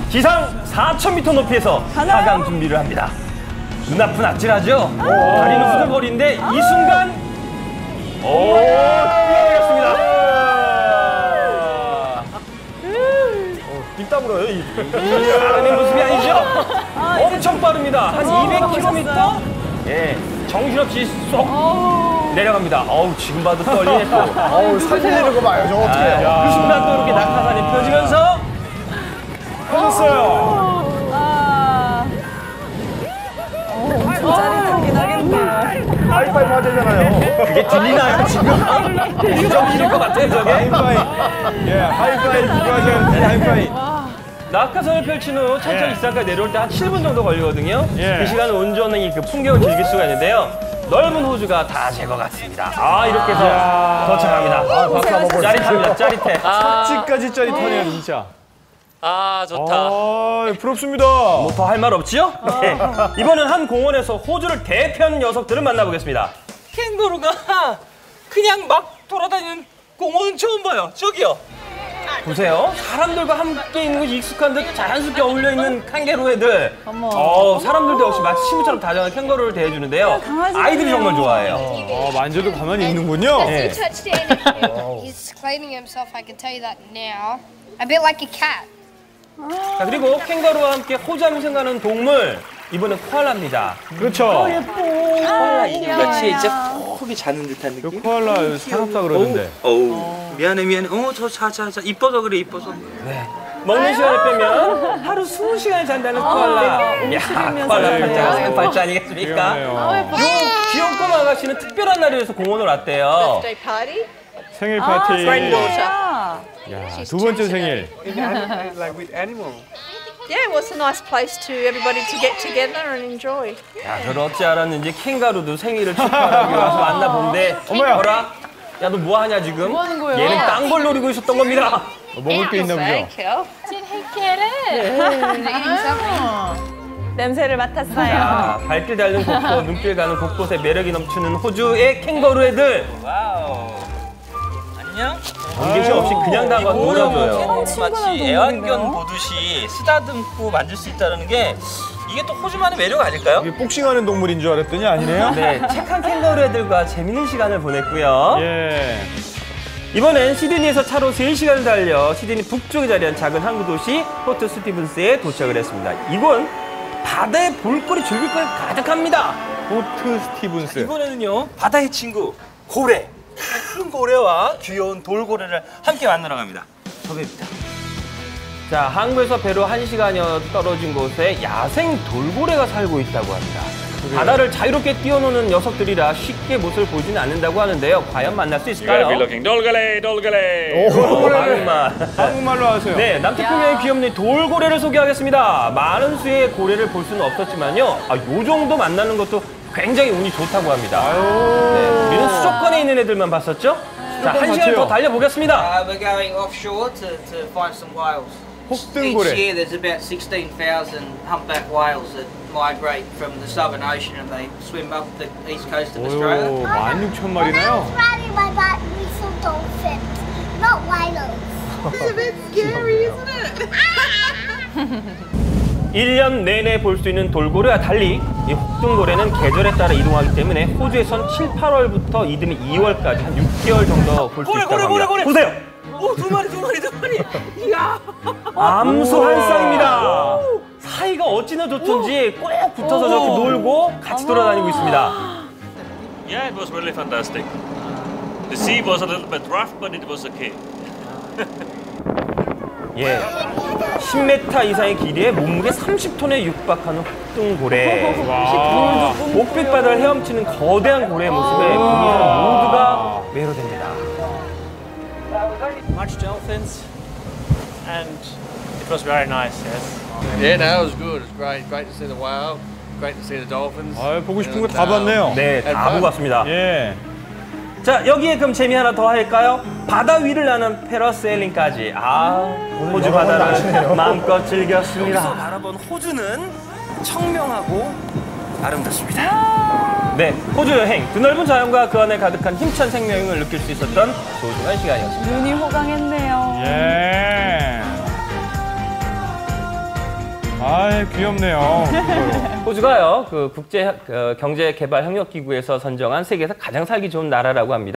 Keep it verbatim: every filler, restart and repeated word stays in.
지상 사천 미터 높이에서 사 강 준비를 합니다. 눈앞은 아찔하죠? 다리는 후들거리는데 이 순간 오, 뛰어내렸습니다. 빗땀 물어요. 잘하는 모습이 아니죠? 엄청 빠릅니다. 한 이백 킬로미터? 예, 정신없이 쏙 내려갑니다. 어우, 지금 봐도 떨리네. 어우, 살리는 거 봐요. 저거 어떻게 해요? 그 순간 또 이렇게 낙하산이 펴지면서 펴졌어요. 짜릿하긴 하겠네요. 하이파이브 하잖아요. 그게 들리나요, 지금? 인정일일 것 같아요, 저게? 하이파이. 예, 하이파이 누가 하셨는데 하이파이. 낙하산을 펼친 후 천천히 예. 지상까지 내려올 때 한 칠 분 정도 걸리거든요. 예. 그 시간은 온전히 그 풍경을 즐길 수가 있는데요. 넓은 호주가 다 제 것 같습니다. 아, 이렇게 해서 도착합니다. 아, 박수 한번 보세요. 짜릿합니다, 짜릿해. 착지까지 짜릿하네요, 진짜. 아, 좋다. 아, 부럽습니다. 뭐 더 할 말 없지요? 네. 이번엔 한 공원에서 호주를 대표하는 녀석들을 만나보겠습니다. 캥거루가 그냥 막 돌아다니는 공원은 처음 봐요. 저기요. 보세요. 사람들과 함께 있는 것이 익숙한 듯 자연스럽게 어울려있는 캥거루 애들. 어, 사람들도 역시 마치 친구처럼 다정한 캥거루를 대해주는데요. 아이들이 정말 좋아해요. 아, 만져도 가만히 있는군요. 네. He touched it and he's cleaning himself, I can tell you that now. A bit like a cat. 자, 그리고 캥거루와 함께 호주하면 생각나는 동물. 이번엔 코알라입니다. 그렇죠. 코알라 이같이 진짜 콕이 자는 듯한 그 느낌? 코알라 사납다 그러던데. 어우, 미안해, 미안해. 어, 저 자, 자, 자. 이뻐서 그래, 이뻐서. 먹는 시간을 빼면 하루 스무 시간을 잔다는 코알라. 야, 코알라 팔자가 생팔자 아니겠습니까? 귀엽네요. 이 귀여운 꼬마 아가씨는 특별한 날이라서 공원을 왔대요. Birthday party. 생일 파티. Granddaughter. 야, 두 번째 생일. Yeah, well, it's a nice place to everybody to get together and enjoy. 야, 저를 어찌 알았는지 캥거루도 생일을 축하하기 위해서 만나본데 어머야. 어라? 야, 너 뭐 하냐 지금? 뭐 하는 거예요? 얘는 딴 걸 노리고 있었던 겁니다. 어, 먹을 게 있나 보죠? 냄새를 맡았어요. 자, 발길 닳는 곳곳, 눈길 가는 곳곳에 매력이 넘치는 호주의 캥거루 애들. 와우. 안녕? 경계심 없이 그냥 다가 놀아줘요. 마치 애완견 보듯이 쓰다듬고 만질 수 있다는 게 이게 또 호주만의 매력 아닐까요? 이게 복싱하는 동물인 줄 알았더니 아니네요. 네, 착한 캥거루 애들과 재밌는 시간을 보냈고요. 예. 이번엔 시드니에서 차로 세 시간을 달려 시드니 북쪽에 자리한 작은 항구 도시 포트 스티븐스에 도착을 했습니다. 이곳 바다에 볼거리 즐길 걸 가득합니다. 포트 스티븐스. 이번에는요, 바다의 친구 고래. 큰 고래와 귀여운 돌고래를 함께 만나러 갑니다. 섭외입니다. 자, 항구에서 배로 한 시간여 떨어진 곳에 야생 돌고래가 살고 있다고 합니다. 바다를 자유롭게 뛰어노는 녀석들이라 쉽게 모습을 보지는 않는다고 하는데요. 과연 만날 수 있을까요? 돌고래, 돌고래. 오, 한국말. 한국말로 하세요. 네, 남태평양의 귀염둥이 돌고래를 소개하겠습니다. 많은 수의 고래를 볼 수는 없었지만요. 아, 요 정도 만나는 것도 굉장히 운이 좋다고 합니다. 네, 우리는 수족관에 있는 애들만 봤었죠? 자, 한 시간 더 달려보겠습니다. Uh, we're going offshore to, to find some whales. Each 혹등고래. year there's about sixteen thousand humpback whales that migrate from the Southern Ocean and they swim up the east coast of Australia. 오, 만 육천 마리나요? riding my bike, we saw dolphins, not rhinos. It's a bit scary, isn't it? 일 년 내내 볼 수 있는 돌고래와 달리 이 혹등고래는 계절에 따라 이동하기 때문에 호주에선 칠, 팔월부터 이듬해 이월까지 한 육 개월 정도 볼 수 고래, 있다고 고래, 합니다. 고래, 고래. 보세요! 오, 두 마리, 두 마리, 두 마리. 이야. 암소 한 쌍입니다. 사이가 어찌나 좋던지 꼭 붙어서 저렇게 놀고 같이 돌아다니고 있습니다. Yeah, it was really fantastic. The sea was a little bit rough, but it was okay. 예, 십 미터 이상의 길이에 몸무게 삼십 톤에 육박하는 혹등고래. 와. 옥빛바다를 헤엄치는 거대한 고래의 모습에 국민은 모두가 매료됩니다. Much dolphins, and it was very nice. Yes. Yeah, no, it was good. It was great. Great to see the whale. Great to see the dolphins. 아, 보고 싶은 거 다 봤네요. 네, 다 보고 왔습니다. 예. 자, 여기에 그럼 재미 하나 더 할까요? 바다 위를 나는 패러세일링까지. 아, 호주 바다를 마음껏 즐겼습니다. 여기서 바라본 호주는 청명하고 아름답습니다. 네, 호주 여행. 드넓은 자연과 그 안에 가득한 힘찬 생명을 느낄 수 있었던 소중한 시간이었습니다. 눈이 호강했네요. 예. 아, 귀엽네요. 호주가요, 그 국제 어, 경제 개발 협력 기구에서 선정한 세계에서 가장 살기 좋은 나라라고 합니다.